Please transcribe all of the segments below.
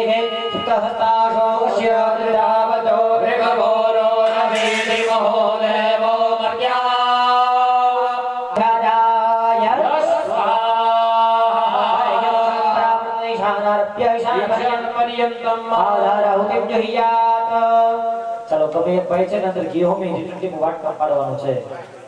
चलो तो एक भाई છે ને અંદર ઘી હોમી જીટલી વાટ પાડવાનો છે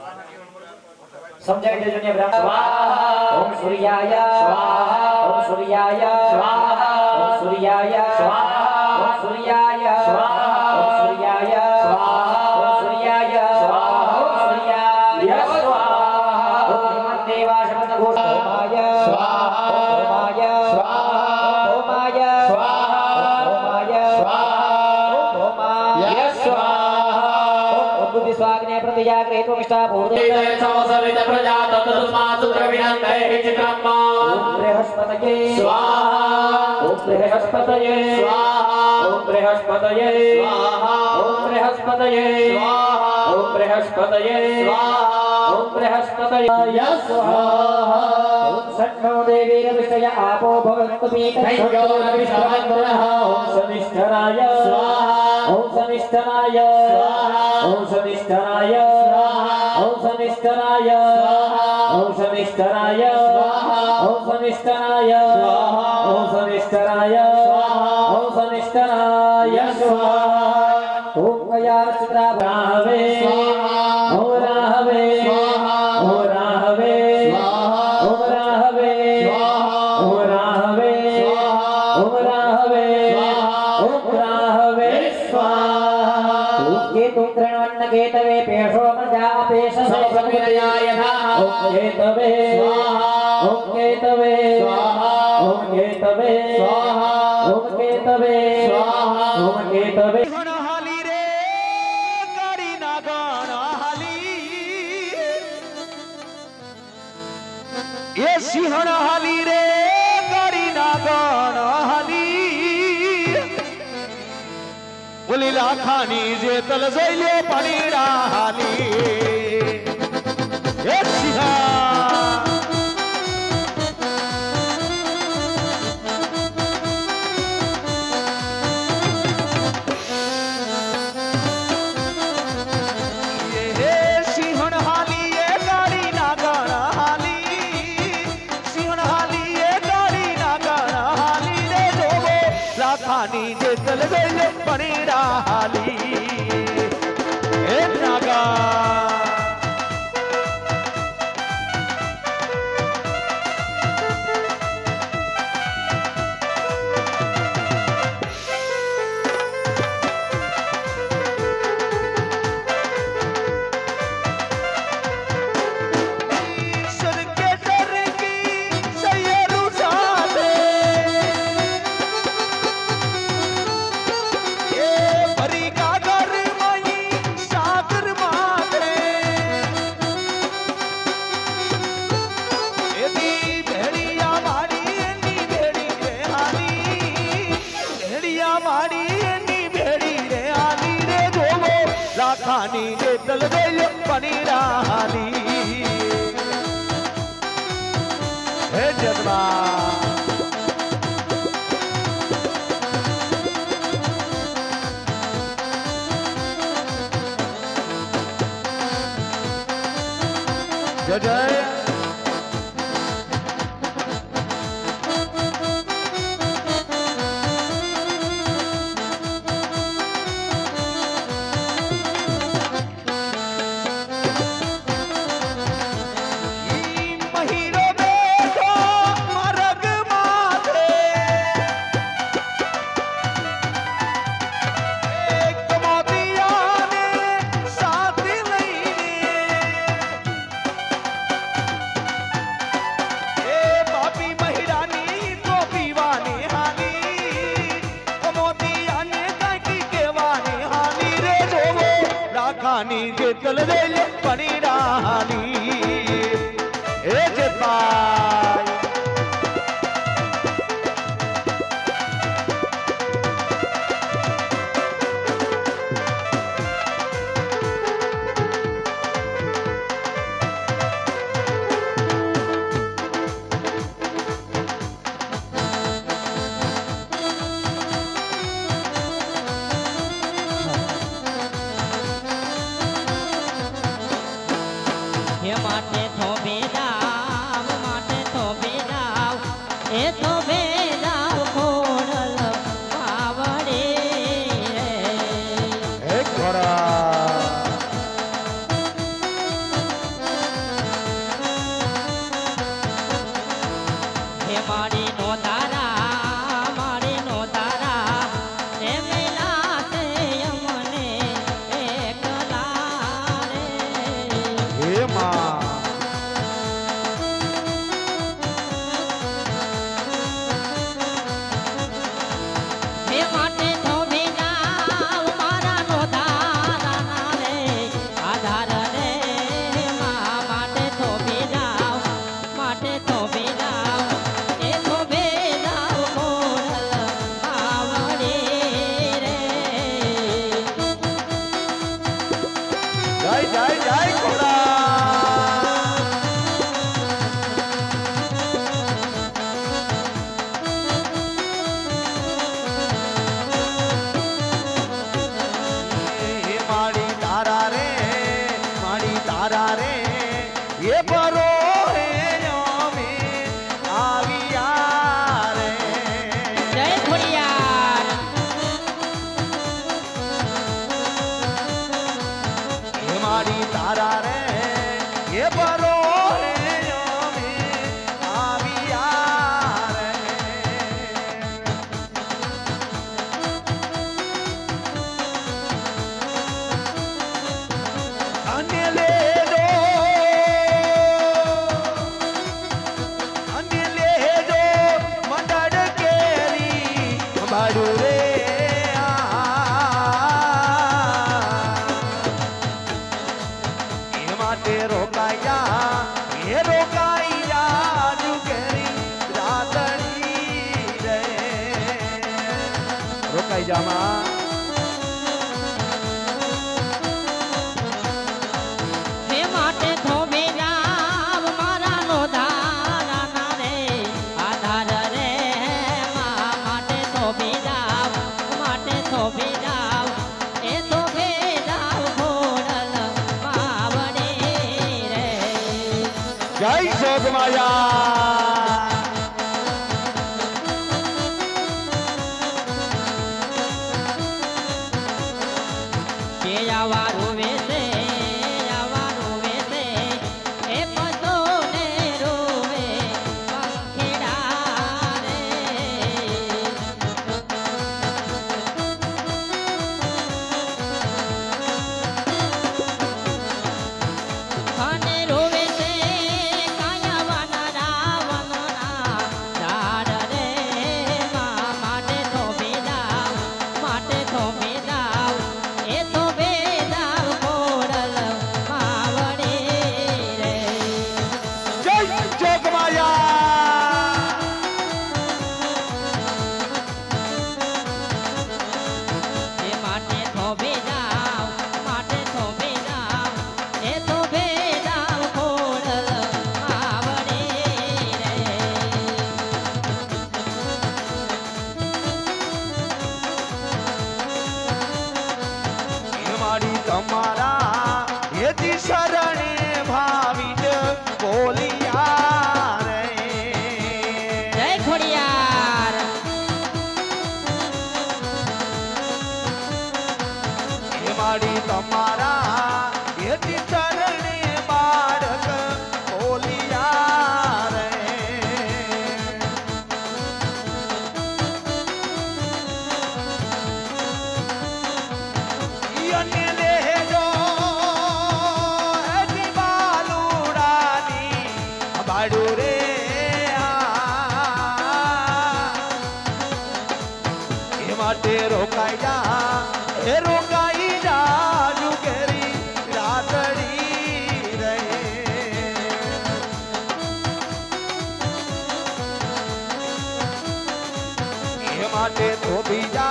સમજાઈ દેજો ને સ્વાહા ઓમ સૂર્યાય સ્વાહા ઓમ સૂર્યાય સ્વાહા ઓમ સૂર્યાય સ્વાહા ઓમ સૂર્યાય સ્વાહા ઓમ સૂર્યાય સ્વાહા ઓમ સૂર્યાય સ્વાહા ઓમ સૂર્યાય સ્વાહા ઓમ દેવા શબ્દ ઘોષ ઓમાય સ્વાહા ઓમાય સ્વાહા ઓમાય સ્વાહા ઓમાય સ્વાહા ઓમાય સ્વાહા ઓમ બુદ્ધિ સ્વાગ્ને પ્રતિજાગ્રહિ ત્વમિષ્ઠા ભૂર્દે समसरित प्रजा तत्तस्मात् द्रविणन्ते चित्रम्मा ओम बृहस्पतये स्वाहा ओम बृहस्पतये स्वाहा ओम बृहस्पतये स्वाहा ओम बृहस्पतये स्वाहा ओम बृहस्पतये स्वाहा ओम बृहस्पतये स्वाहा ओम सन्नो देवी विषय आपो भवन्तु पीतयो विश्ववन्दनः ओम शनिष्ठराय स्वाहा ओम शनिष्ठराय स्वाहा ओम शनिष्ठराय स्वाहा ओम शनिष्ठराय स्वाहा ओम शनिष्ठराय स्वाहा ओम शनिष्ठराय स्वाहा ओम शनिष्ठराय स्वाहा ओम शनिष्ठराय स्वाहा ओम कया चित्रा राहवे स्वाहा ओम राहवे स्वाहा ओम राहवे स्वाहा ओम राहवे स्वाहा ओम राहवे स्वाहा ओम राहवे स्वाहा ओम राहवे स्वाहा ओम केतु ग्रहण केतवे पेशो मजा पेश समविनयाय नमः ओम केतवे स्वाहा ओम केतवे स्वाहा ओम केतवे स्वाहा ओम केतवे स्वाहा ओम केतवे हली रे गाड़ी ना गाना हली ये सिंहण हली रे गाड़ी ना गाना हली बोली लाखानी जे तल जोइले पनीरा हली ये सिंहा जे तल गए पनीरा हाली ए नागा लाखानी जे तल गए पनीरा हाली हे जगमा जय जय लाखानी जे तल गए पनीरा हाली ए जपाई बाड़ू रे रोकाया जुगेरी रातड़ी रे रोकाई जामा हे माटे थोबे जाव मारा नो धारा ना रे आधार रे माटे थोबे जाव ए थोबे जाव घोड़ल मावड़े रे जय जोगमाया તમારા યતિ શરણે ભાવિત બોલિયા રે જય ખોડિયાર એ માડી તમારા યતિ શરણે બાળક બોલિયા રે रोकाया रोकाई जा जुगेरी रातड़ी रे ये माटे धोबी जा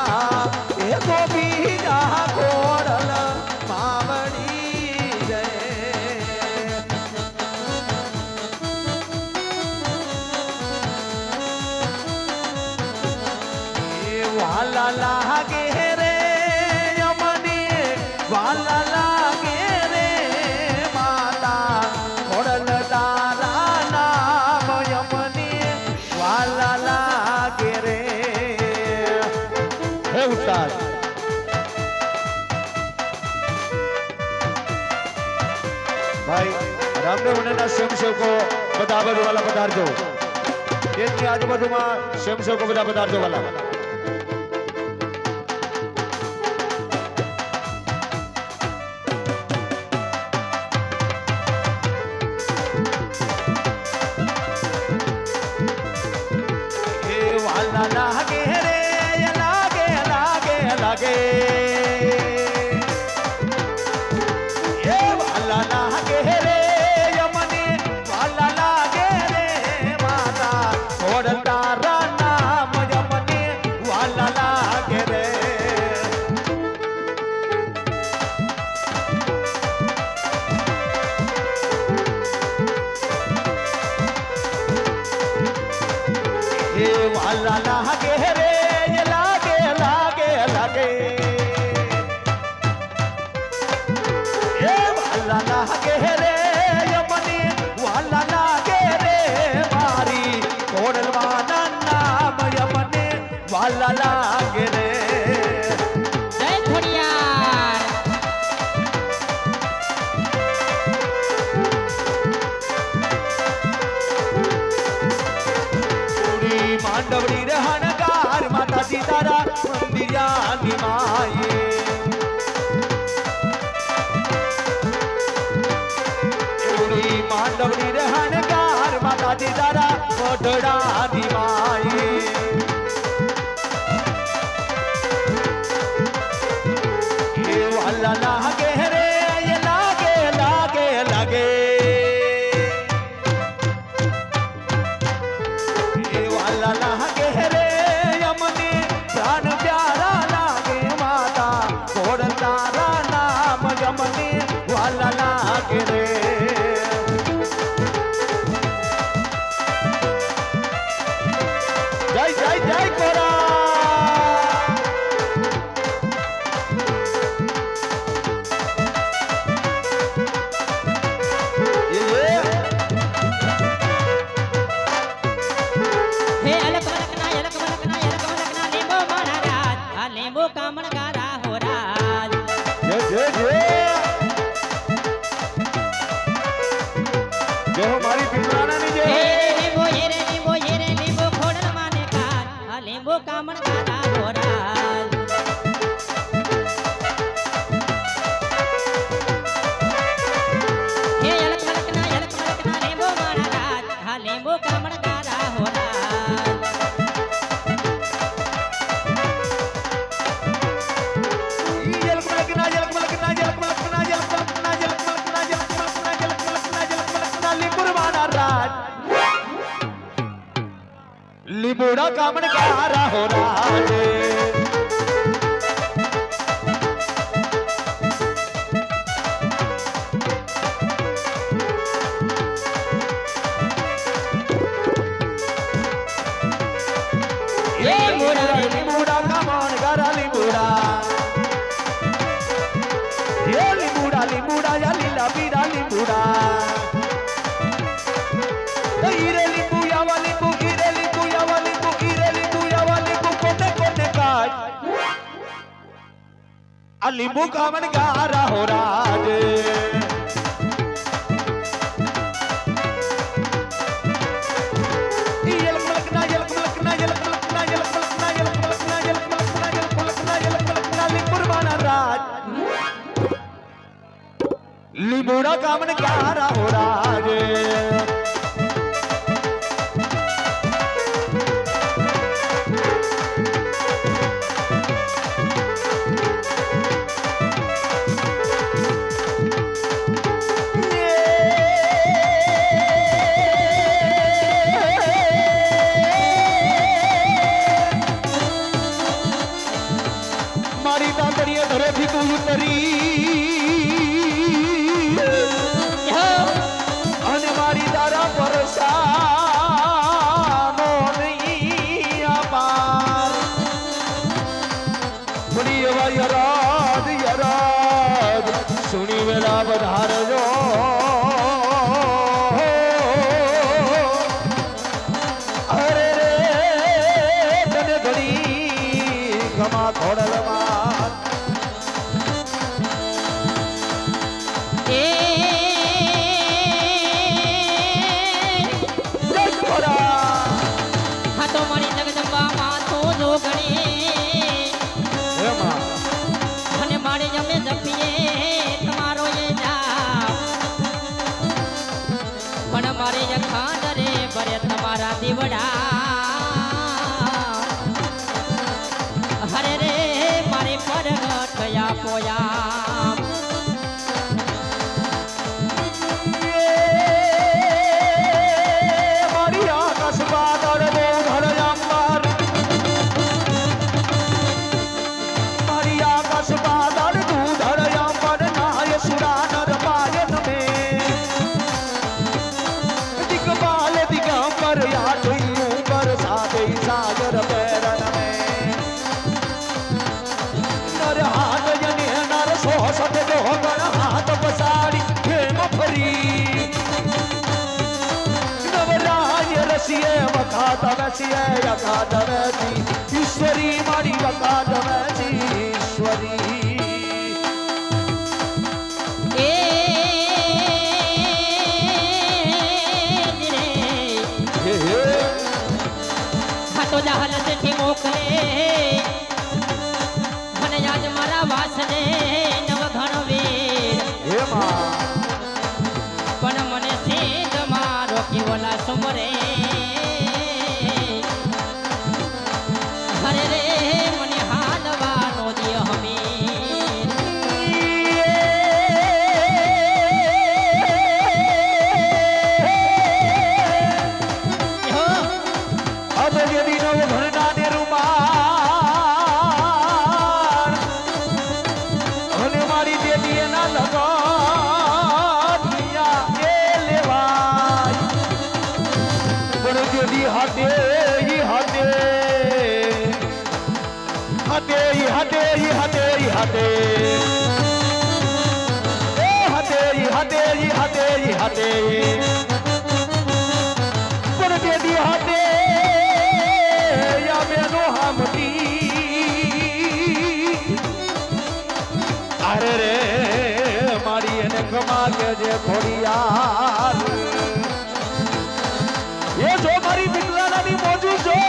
घोड़ल मावड़ी रे वाला लागे रे यमनी वाला लागे रे माता घोड़ल तारा नाम यमनी वाला लागे रे हे उस्ताद भाई रामदेव उन्हें स्वयंसेवको बधा बाजू वाला पधारजो देशनी आजूबाजूमां स्वयंसेवको बधा पधारजो वाला लागे रे लागे लागे लागे ये वाला लागे रे यमनी वाला लागे रे माता घोड़ल तारा नाम यमनी वाला लागे रे ये वाला लागे रे ये लागे लागे लागे ये वाला लागे रे यमनी वाला लागे रे मारी घोड़ल वाला नाम यमनी वाला लागे रे जय खड़ियार मांडवड़ी रहनगार माता सीतारा मंदिरा निमाये मांडवड़ी रहनगार माता सीतारा मोटड़ा निमाये હા લીંબુ કામણ ગારા હો રાજ જે હો મારી પિંગલાણાની જે લીંબુ લીંબુ ખોડલ માને કાર હા લીંબુ કામણ ગારા હો રાજ હે યલક મલકના લીંબુ માણા રાજ હા લીંબુ કામણ ગારા હો રાજ लिबोड़ा कामन गारा हो राज लिबोड़ा कामन गारा लिबोड़ा ये लिबोड़ा लिबोड़ा या लीला बीरा लिबोड़ा हीरे लिबू या वाली लिंबू कामन गारा हो राज लिंबूड़ा कामन गारा हो राज सुनी वेला बधार जो अरे रे तने घड़ी गमा खोड़ल मार हाँ तो मारी जगदम्बा माँ तो जो गणी અને મારે જમે જપીએ તમારો એ જા પણ મારે યખાન રે બરે તમારા દીવડા હરે રે મારે પરગટ ગયા પોયા મારી આકાશ બાદળ બહુ ધડયાંબર મારી આકાશ બાદળ તું ધડયાંબર નાય સુરાનર પાયન મે દિગબાલ દિગંબર યાદયું પર સાદે સાગર પેરન મે નર હાથ જને નર સોસત ડોગણ હાથ પસાડી ખેમ ફરી નવરાજ રસીએ વખાત વેસીએ યખાત વેસી ઈશ્વરી મારી વખાત વેસી ઈશ્વરી એ હા તો જહલ સેઠી મોકલે અને આજ મારા વાસને નવ ઘણ વીર હે માં પણ મને સિંધ મારો કેવલા સુમરે હરે રે મને હાલવાનો દિય હમીર अब यदि नव घरना ने रुमाल અને મારી દેવી એના લગનિયા એ લેવાય પણ દેવી હાથે હાથે હાથે હાથે હાથે હાથે એ હાથે હાથે હાથે હાથે પણ દેવી હાથે या बेनो हमती જે ખોડિયાર એ જો મારી વિકલાણાની મોજુ જો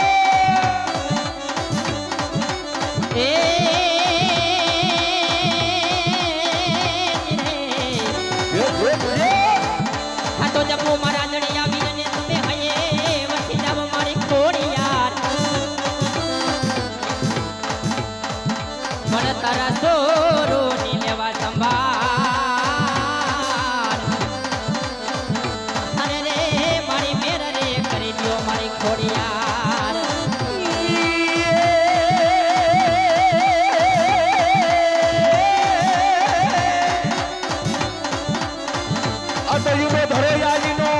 તો જપો મારા દણિયા વીરને તમે હયે વસી જાવ મારી ખોડિયાર મને તારા સોરો ની લેવા સંભાળ અરે રે મારી મેર રે કરી દો મારી ખોડિયાર અતયુમે ધરે યાજીનો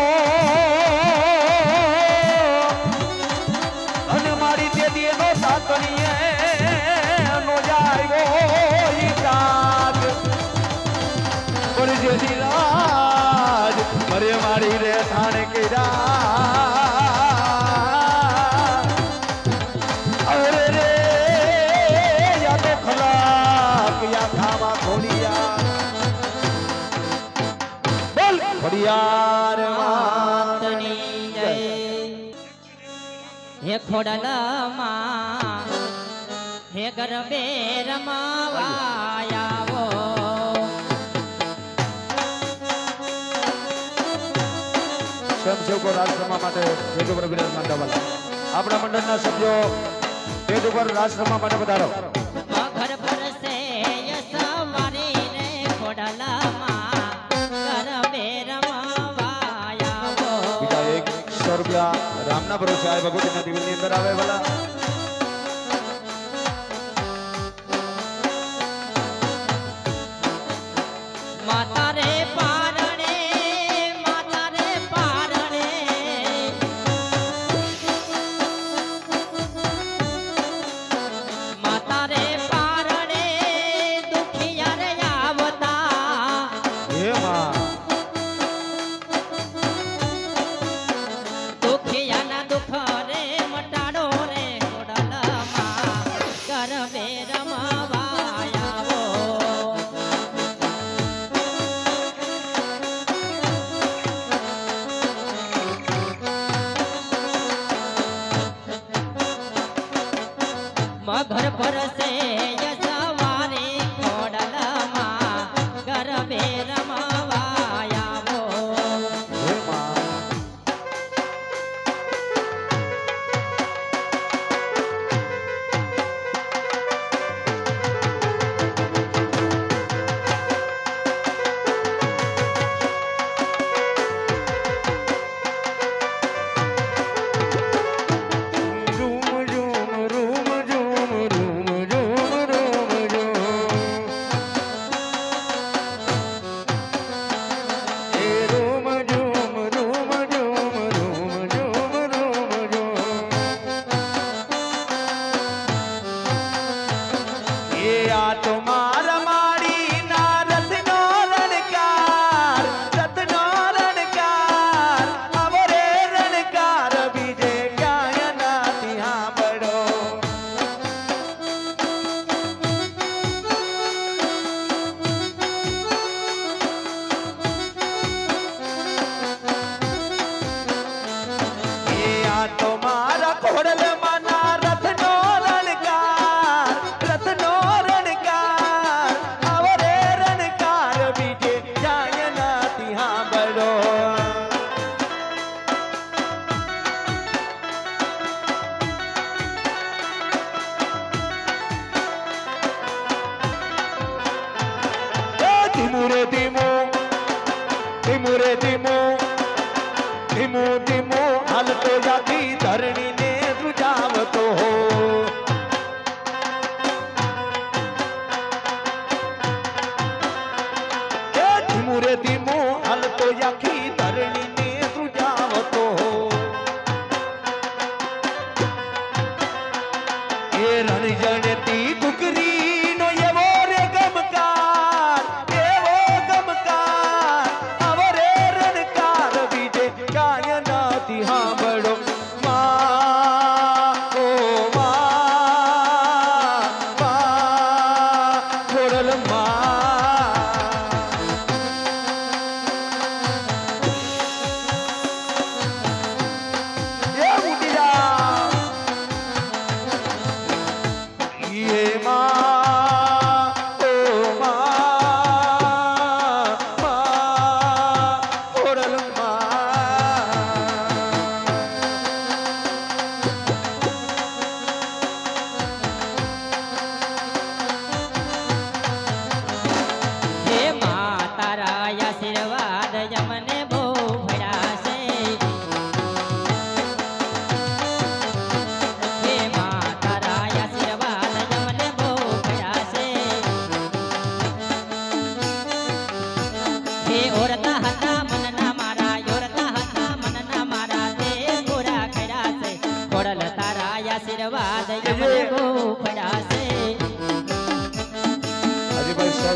અને મારી દેદીનો સાતણીએ નો જાયો ઈ જાગ પર જેદી રાજ મરે મારી રે થાણે કેરા અરે રે યા તો ખલાક યા ખાવા ખોડિયા ખોડિયાર માતની જય હે ખોડલમાં હે ગરબે રમાવાયાવો સ્વયંસેવકો રાષ્ટ્રમાં માટે સ્ટેજ ઉપર બિરાજમાન થવાના આપણા મંડળના સભ્યો સ્ટેજ ઉપર રાષ્ટ્રમાં માટે પધારો ઘર પર સે સવારી રે ખોડલમાં ગરબે રમાવાયાવો બીજા 100 રૂપિયા રામના ભરોસે આય ભગવતીના દિવ્યની અંદર આવે ભલા માતા રે પારણે માતા રે પારણે માતા રે પારણે દુખિયા રે આવતા હે માં દુખિયાના દુખ રે મટાડો રે ખોડલમાં ગરબે રમાવાયાવો મઘર પરસે સવારે ખોડલમાં ગરબે રમાવાયાવો હે માં ધીમો હાલતો જાતી ધરણીને ધ્રુજાવતો ધીમો હાલતો આખી ધરણીને ધ્રુજાવતો એ રણજણતી દુકરીનો એવો રે ગમકાર આવરે રણકાર બીજે કાય નાતી હાંભળો મા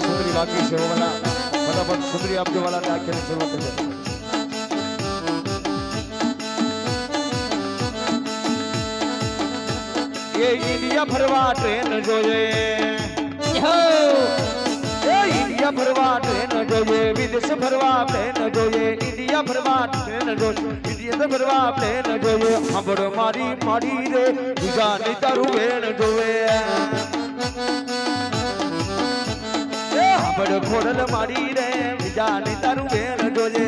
सुंदरी बाकी से वो वाला फटाफट सुंदरी आप जो वाला खेलने शुरू कर दे। ये इंडिया भरवा ट्रेन जो ये इंडिया भरवा ट्रेन जो ये विदेश भरवा प्लेन जो ये इंडिया भरवा ट्रेन जो विदेश भरवा प्लेन जो ये हबड़ मारी मारी रे जाने तारू वेण जो ये हबड़ घोड़ल मारी रे जाने तारू वेण जो ये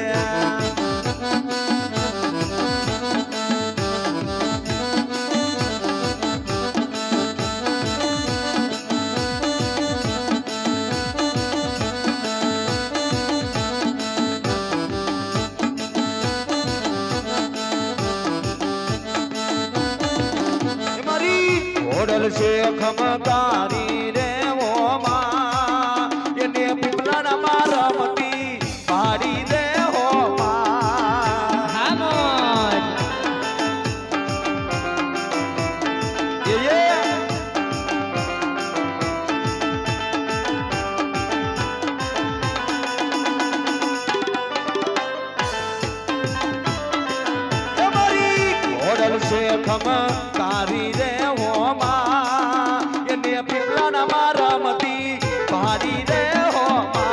से खमकारी रे वो माँ ये ने पिपला न मारमती पारी रे हो माँ ये हमारी घोड़ल से खमकारी रे वो माँ पिपला न मारमती पहाड़ी रे हो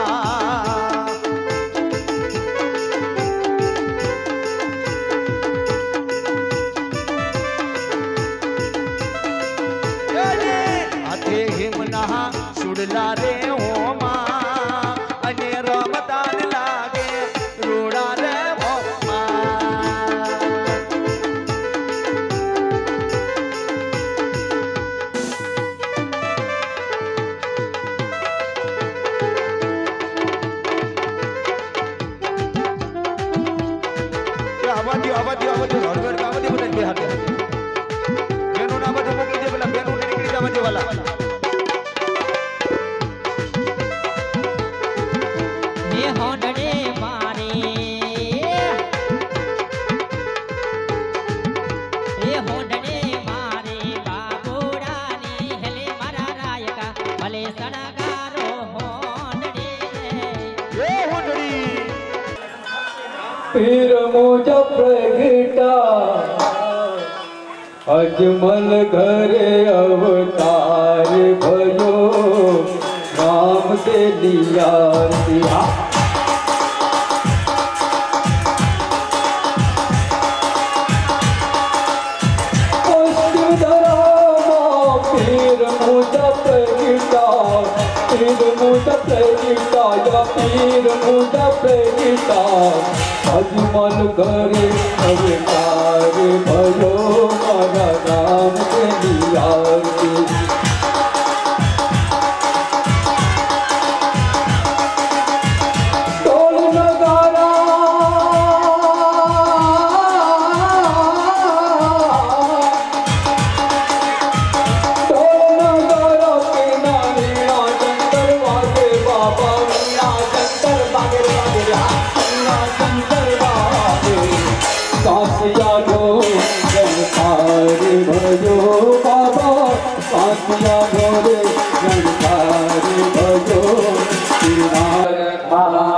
आते हिमना सुड़ला रे हो माँ अने रमदान लागे रोड़ा रे हो आवाज हड़बड़ का आवाज बोले बिहार के बेनू ना आवाज मोकली दे बोला बेनू ने निकली आवाज वाला ये होंडे मारे बाबूड़ा ने हेले मारा रायका भले सड़गारो होंडे ये होंडड़ी पीर मुझा प्रगटा अजमल घरे अवतार भयो नाम दे लिया सिया पीर मुझा प्रगटा या पीर मुझा प्रगटा अजमल करे अवतार भयो मारा नाम के लिया ढोल नगारा के मीणा जंतर वागे बाबा मीणा जंतर बागे सासिया रो जनकार भयो बाबा सासिया रो रे जनकार भयो